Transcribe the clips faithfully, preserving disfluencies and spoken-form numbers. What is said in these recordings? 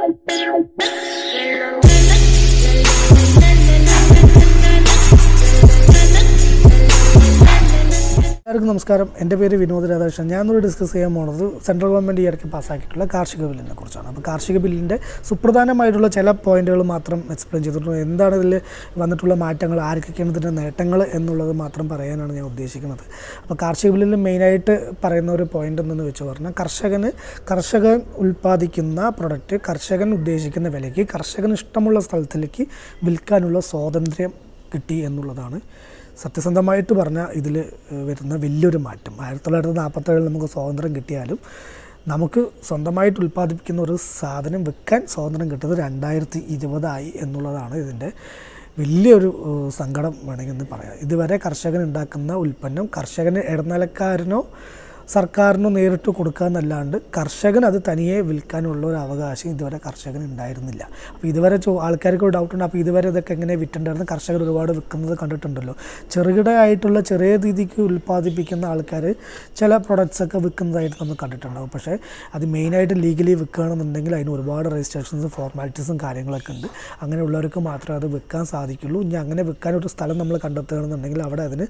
നമസ്കാരം, എൻ്റെ പേര് വിനോദ് രാധാകൃഷ്ണൻ. ഞാനൊരു ഡിസ്കസ് ചെയ്യാൻ പോകുന്നത് സെൻട്രൽ ഗവൺമെൻറ് ഈ ഇടയ്ക്ക് പാസ്സാക്കിയിട്ടുള്ള കാർഷിക ബില്ലിനെ കുറിച്ചാണ്. അപ്പോൾ കാർഷിക ബില്ലിൻ്റെ സുപ്രധാനമായിട്ടുള്ള ചില പോയിന്റുകൾ മാത്രം എക്സ്പ്ലെയിൻ ചെയ്തിട്ടുണ്ട്. എന്താണ് ഇതിൽ വന്നിട്ടുള്ള മാറ്റങ്ങൾ, ആർക്കൊക്കെയാണ് ഇതിൻ്റെ നേട്ടങ്ങൾ എന്നുള്ളത് മാത്രം പറയാനാണ് ഞാൻ ഉദ്ദേശിക്കുന്നത്. അപ്പോൾ കാർഷിക ബില്ലിൽ മെയിനായിട്ട് പറയുന്ന ഒരു പോയിന്റ് എന്തെന്ന് വെച്ച് പറഞ്ഞാൽ, കർഷകന് കർഷകൻ ഉൽപ്പാദിക്കുന്ന പ്രൊഡക്റ്റ് കർഷകൻ ഉദ്ദേശിക്കുന്ന വിലയ്ക്ക് കർഷകന് ഇഷ്ടമുള്ള സ്ഥലത്തിലേക്ക് വിൽക്കാനുള്ള സ്വാതന്ത്ര്യം കിട്ടി എന്നുള്ളതാണ്. സത്യസന്ധമായിട്ട് പറഞ്ഞാൽ ഇതിൽ വരുന്ന വലിയൊരു മാറ്റം. ആയിരത്തി തൊള്ളായിരത്തി നാൽപ്പത്തേഴിൽ നമുക്ക് സ്വാതന്ത്ര്യം കിട്ടിയാലും നമുക്ക് സ്വന്തമായിട്ട് ഉൽപ്പാദിപ്പിക്കുന്ന ഒരു സാധനം വിൽക്കാൻ സ്വാതന്ത്ര്യം കിട്ടുന്നത് രണ്ടായിരത്തി ഇരുപതായി എന്നുള്ളതാണ് ഇതിൻ്റെ വലിയൊരു സങ്കടം വേണമെങ്കിൽ പറയാം. ഇതുവരെ കർഷകൻ ഉണ്ടാക്കുന്ന ഉൽപ്പന്നം കർഷകന് ഇടനിലക്കാരനോ സർക്കാരിനോ നേരിട്ട് കൊടുക്കാമെന്നല്ലാണ്ട് കർഷകൻ അത് തനിയെ വിൽക്കാനുള്ള ഒരു അവകാശം ഇതുവരെ കർഷകന് ഉണ്ടായിരുന്നില്ല. അപ്പോൾ ഇതുവരെ ചോ ആൾക്കാർക്ക് ഒരു ഡൗട്ടുണ്ട്, അപ്പോൾ ഇതുവരെ ഇതൊക്കെ എങ്ങനെ വിറ്റുണ്ടായിരുന്നു, കർഷകർ ഒരുപാട് വിൽക്കുന്നത് കണ്ടിട്ടുണ്ടല്ലോ. ചെറുകിടയായിട്ടുള്ള ചെറിയ രീതിക്ക് ഉൽപ്പാദിപ്പിക്കുന്ന ആൾക്കാർ ചില പ്രൊഡക്ട്സൊക്കെ വിൽക്കുന്നതായിട്ട് നമ്മൾ കണ്ടിട്ടുണ്ടാകും. പക്ഷേ അത് മെയിനായിട്ട് ലീഗലി വിൽക്കുകയാണെന്നുണ്ടെങ്കിൽ അതിന് ഒരുപാട് രജിസ്ട്രേഷൻസും ഫോർമാലിറ്റീസും കാര്യങ്ങളൊക്കെ ഉണ്ട്. അങ്ങനെയുള്ളവർക്ക് മാത്രമേ അത് വിൽക്കാൻ സാധിക്കുള്ളൂ. ഇനി അങ്ങനെ വിൽക്കാനൊരു സ്ഥലം നമ്മൾ കണ്ടെത്തുകയാണെന്നുണ്ടെങ്കിൽ അവിടെ അതിന്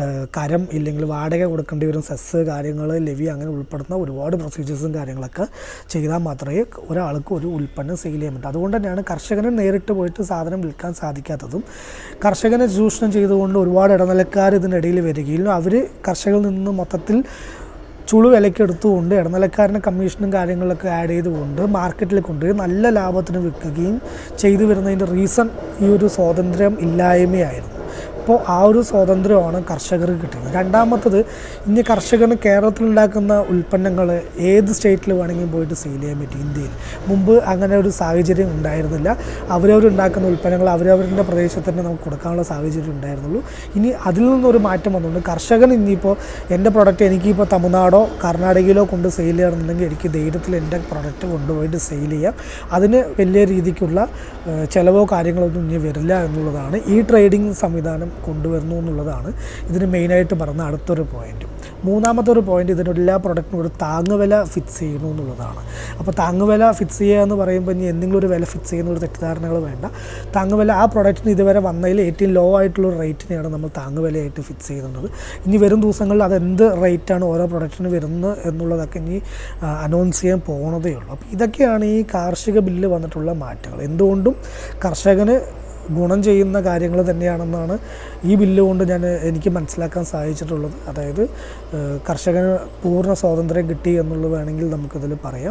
കരം ഇല്ലെങ്കിൽ വാടക കൊടുക്കേണ്ടി വരും, സെസ് കാര്യങ്ങൾ ലെവി അങ്ങനെ ഉൾപ്പെടുന്ന ഒരുപാട് പ്രൊസീജിയേഴ്സും കാര്യങ്ങളൊക്കെ ചെയ്താൽ മാത്രമേ ഒരാൾക്ക് ഒരു ഉൽപ്പന്നം സെയിൽ ചെയ്യാൻ പറ്റൂ. അതുകൊണ്ട് തന്നെയാണ് കർഷകന് നേരിട്ട് പോയിട്ട് സാധനം വിൽക്കാൻ സാധിക്കാത്തതും. കർഷകനെ ചൂഷണം ചെയ്തുകൊണ്ട് ഒരുപാട് ഇടനിലക്കാർ ഇതിനിടയിൽ വരികയും അവർ കർഷകരിൽ നിന്ന് മൊത്തത്തിൽ ചുളു വിലയ്ക്ക് എടുത്തുകൊണ്ട് ഇടനിലക്കാരന് കമ്മീഷനും കാര്യങ്ങളൊക്കെ ആഡ് ചെയ്തുകൊണ്ട് മാർക്കറ്റിൽ കൊണ്ടുപോയി നല്ല ലാഭത്തിന് വിൽക്കുകയും ചെയ്തു വരുന്നതിൻ്റെ റീസൺ ഈ ഒരു സ്വാതന്ത്ര്യം ഇല്ലായ്മയായിരുന്നു. അപ്പോൾ ആ ഒരു സ്വാതന്ത്ര്യമാണ് കർഷകർക്ക് കിട്ടുന്നത്. രണ്ടാമത്തത്, ഇനി കർഷകന് കേരളത്തിലുണ്ടാക്കുന്ന ഉൽപ്പന്നങ്ങൾ ഏത് സ്റ്റേറ്റിൽ വേണമെങ്കിലും പോയിട്ട് സെയിൽ ചെയ്യാൻ പറ്റും. ഇന്ത്യയിൽ മുമ്പ് അങ്ങനെ ഒരു സാഹചര്യം ഉണ്ടായിരുന്നില്ല. അവരവരുണ്ടാക്കുന്ന ഉൽപ്പന്നങ്ങൾ അവരവരുടെ പ്രദേശത്ത് തന്നെ നമുക്ക് കൊടുക്കാനുള്ള സാഹചര്യം ഉണ്ടായിരുന്നുള്ളൂ. ഇനി അതിൽ നിന്നൊരു മാറ്റം വന്നുകൊണ്ട് കർഷകൻ ഇനിയിപ്പോൾ എൻ്റെ പ്രൊഡക്റ്റ് എനിക്കിപ്പോൾ തമിഴ്നാടോ കർണാടകയിലോ കൊണ്ട് സെയിൽ ചെയ്യണമെന്നുണ്ടെങ്കിൽ എനിക്ക് ധൈര്യത്തിൽ എൻ്റെ പ്രൊഡക്റ്റ് കൊണ്ടുപോയിട്ട് സെയിൽ ചെയ്യാം. അതിന് വലിയ രീതിക്കുള്ള ചിലവോ കാര്യങ്ങളൊന്നും ഇനി വരില്ല എന്നുള്ളതാണ് ഈ ട്രേഡിംഗ് സംവിധാനം കൊണ്ടുവരുന്നു എന്നുള്ളതാണ് ഇതിന് മെയിനായിട്ട് പറഞ്ഞ അടുത്തൊരു പോയിന്റ്. മൂന്നാമത്തെ ഒരു പോയിന്റ്, ഇതിന് എല്ലാ പ്രൊഡക്റ്റിനും ഒരു താങ്ങുവില ഫിക്സ് ചെയ്യുന്നു എന്നുള്ളതാണ്. അപ്പോൾ താങ്ങുവില ഫിക്സ് ചെയ്യുക എന്ന് പറയുമ്പോൾ ഇനി എന്തെങ്കിലും ഒരു വില ഫിക്സ് ചെയ്യുന്ന ഒരു തെറ്റിദ്ധാരണകൾ വേണ്ട. താങ്ങുവില ആ പ്രൊഡക്റ്റിന് ഇതുവരെ വന്നതിൽ ഏറ്റവും ലോ ആയിട്ടുള്ള ഒരു റേറ്റിനെയാണ് നമ്മൾ താങ്ങുവിലയായിട്ട് ഫിക്സ് ചെയ്യുന്നത്. ഇനി വരും ദിവസങ്ങളിൽ അതെന്ത് റേറ്റാണ് ഓരോ പ്രൊഡക്റ്റിന് വരുന്നത് എന്നുള്ളതൊക്കെ ഇനി അനൗൺസ് ചെയ്യാൻ പോകുന്നതേ ഉള്ളൂ. അപ്പോൾ ഇതൊക്കെയാണ് ഈ കാർഷിക ബില്ല് വന്നിട്ടുള്ള മാറ്റങ്ങൾ. എന്തുകൊണ്ടും കർഷകന് ഗുണം ചെയ്യുന്ന കാര്യങ്ങൾ തന്നെയാണെന്നാണ് ഈ ബില്ല് കൊണ്ട് ഞാൻ എനിക്ക് മനസ്സിലാക്കാൻ സാധിച്ചിട്ടുള്ളത്. അതായത് കർഷകന് പൂർണ്ണ സ്വാതന്ത്ര്യം കിട്ടി എന്നുള്ളത് വേണമെങ്കിൽ നമുക്കതിൽ പറയാം.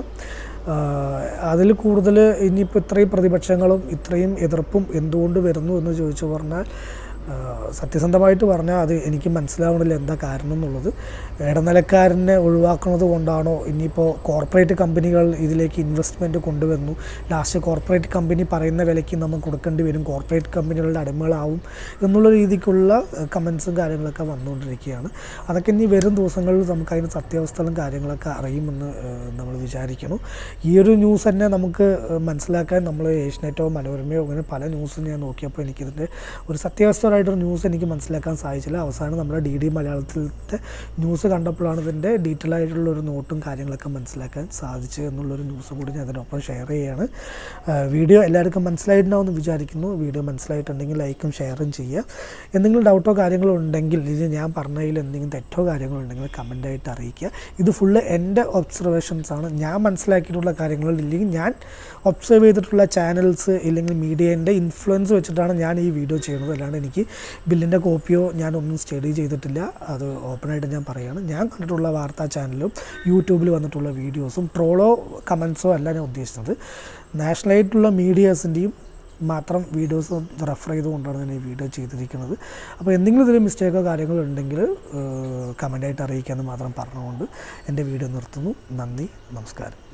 അതിൽ കൂടുതൽ ഇനിയിപ്പോൾ ഇത്രയും പ്രതിപക്ഷങ്ങളും ഇത്രയും എതിർപ്പും എന്തുകൊണ്ട് വരുന്നു എന്ന് ചോദിച്ചു പറഞ്ഞാൽ, സത്യസന്ധമായിട്ട് പറഞ്ഞാൽ അത് എനിക്ക് മനസ്സിലാവണില്ല എന്താ കാരണം എന്നുള്ളത്. ഇടനിലക്കാരനെ ഒഴിവാക്കുന്നത് കൊണ്ടാണോ, ഇനിയിപ്പോൾ കോർപ്പറേറ്റ് കമ്പനികൾ ഇതിലേക്ക് ഇൻവെസ്റ്റ്മെൻറ്റ് കൊണ്ടുവന്നു, ലാസ്റ്റ് കോർപ്പറേറ്റ് കമ്പനി പറയുന്ന വിലയ്ക്ക് നമ്മൾ കൊടുക്കേണ്ടി വരും, കോർപ്പറേറ്റ് കമ്പനികളുടെ അടിമകളാവും എന്നുള്ള രീതിക്കുള്ള കമൻസും കാര്യങ്ങളൊക്കെ വന്നുകൊണ്ടിരിക്കുകയാണ്. അതൊക്കെ ഇനി വരും ദിവസങ്ങളിൽ നമുക്ക് അതിന് സത്യാവസ്ഥകളും കാര്യങ്ങളൊക്കെ അറിയുമെന്ന് നമ്മൾ വിചാരിക്കുന്നു. ഈ ഒരു ന്യൂസ് തന്നെ നമുക്ക് മനസ്സിലാക്കാൻ നമ്മൾ ഏഷ്യനെറ്റോ മനോരമയോ അങ്ങനെ പല ന്യൂസും ഞാൻ നോക്കിയപ്പോൾ എനിക്കിതിൻ്റെ ഒരു സത്യാവസ്ഥ ായിട്ടൊരു ന്യൂസ് എനിക്ക് മനസ്സിലാക്കാൻ സാധിച്ചില്ല. അവസാനം നമ്മുടെ ഡി ഡി മലയാളത്തിലത്തെ ന്യൂസ് കണ്ടപ്പോഴാണ് ഇതിൻ്റെ ഡീറ്റെയിൽ ആയിട്ടുള്ളൊരു നോട്ടും കാര്യങ്ങളൊക്കെ മനസ്സിലാക്കാൻ സാധിച്ചു എന്നുള്ളൊരു ന്യൂസ് കൂടി ഞാൻ അതിനൊപ്പം ഷെയർ ചെയ്യുകയാണ്. വീഡിയോ എല്ലാവർക്കും മനസ്സിലായിട്ടുണ്ടാവുമെന്ന് വിചാരിക്കുന്നു. വീഡിയോ മനസ്സിലായിട്ടുണ്ടെങ്കിൽ ലൈക്കും ഷെയറും ചെയ്യുക. എന്തെങ്കിലും ഡൗട്ടോ കാര്യങ്ങളോ ഉണ്ടെങ്കിൽ, ഇത് ഞാൻ പറഞ്ഞതിൽ എന്തെങ്കിലും തെറ്റോ കാര്യങ്ങളോ ഉണ്ടെങ്കിൽ കമൻ്റായിട്ട് അറിയിക്കുക. ഇത് ഫുള്ള് എൻ്റെ ഒബ്സർവേഷൻസാണ്, ഞാൻ മനസ്സിലാക്കിയിട്ടുള്ള കാര്യങ്ങൾ. ഇല്ലെങ്കിൽ ഞാൻ ഒബ്സർവ് ചെയ്തിട്ടുള്ള ചാനൽസ് ഇല്ലെങ്കിൽ മീഡിയേൻ്റെ ഇൻഫ്ലുവൻസ് വെച്ചിട്ടാണ് ഞാൻ ഈ വീഡിയോ ചെയ്യുന്നത്. അല്ലാണ്ട് എനിക്ക് ബില്ലിൻ്റെ കോപ്പിയോ ഞാനൊന്നും സ്റ്റഡി ചെയ്തിട്ടില്ല. അത് ഓപ്പണായിട്ട് ഞാൻ പറയുകയാണ്. ഞാൻ കണ്ടിട്ടുള്ള വാർത്താ ചാനലും യൂട്യൂബിൽ വന്നിട്ടുള്ള വീഡിയോസും ട്രോളോ കമൻസോ അല്ല ഞാൻ ഉദ്ദേശിച്ചത്. നാഷണലായിട്ടുള്ള മീഡിയാസിൻ്റെയും മാത്രം വീഡിയോസ് റെഫർ ചെയ്തുകൊണ്ടാണ് ഞാൻ ഈ വീഡിയോ ചെയ്തിരിക്കുന്നത്. അപ്പോൾ എന്തെങ്കിലും ഇതിൽ മിസ്റ്റേക്കോ കാര്യങ്ങളോ ഉണ്ടെങ്കിൽ കമൻ്റായിട്ട് അറിയിക്കാമെന്ന് മാത്രം പറഞ്ഞുകൊണ്ട് എൻ്റെ വീഡിയോ നിർത്തുന്നു. നന്ദി, നമസ്കാരം.